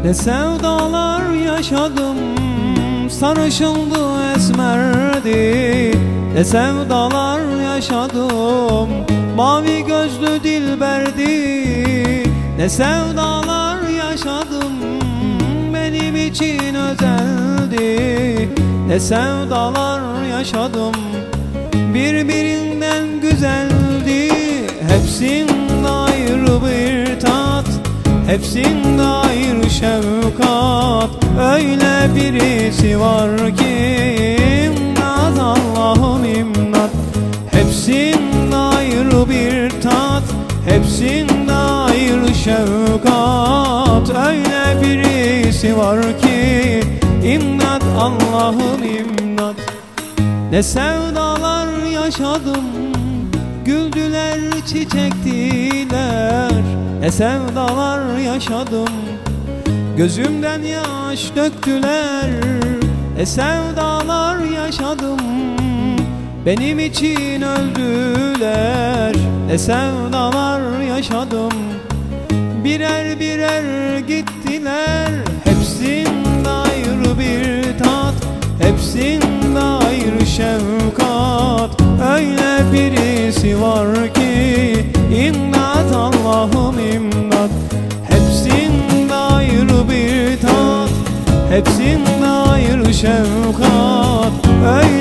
Ne sevdalar yaşadım, sarışındı esmerdi. Ne sevdalar yaşadım, mavi gözlü dilberdi. Ne sevdalar yaşadım, benim için özeldi. Ne sevdalar yaşadım, birbirinden güzeldi. Hepsinde ayrı bir tat, hepsinde ayrı şefkat. Öyle birisi var ki imdat, Allah'ım imdat. Hepsinde ayrı bir tat, hepsinde ayrı şefkat. Öyle birisi var ki imdat, Allah'ım imdat. Ne sevdalar yaşadım, güldüler çiçektiler. Ne sevdalar yaşadım, gözümden yaş döktüler. Ne sevdalar yaşadım, benim için öldüler. Ne sevdalar yaşadım, birer birer gittiler. Hepsinde ayrı bir tat, hepsinde ayrı şefkat. Öyle birisi var ki imdat, Allah'ım imdat. Hepsinde ayrı bir tat, hepsinde ayrı şefkat.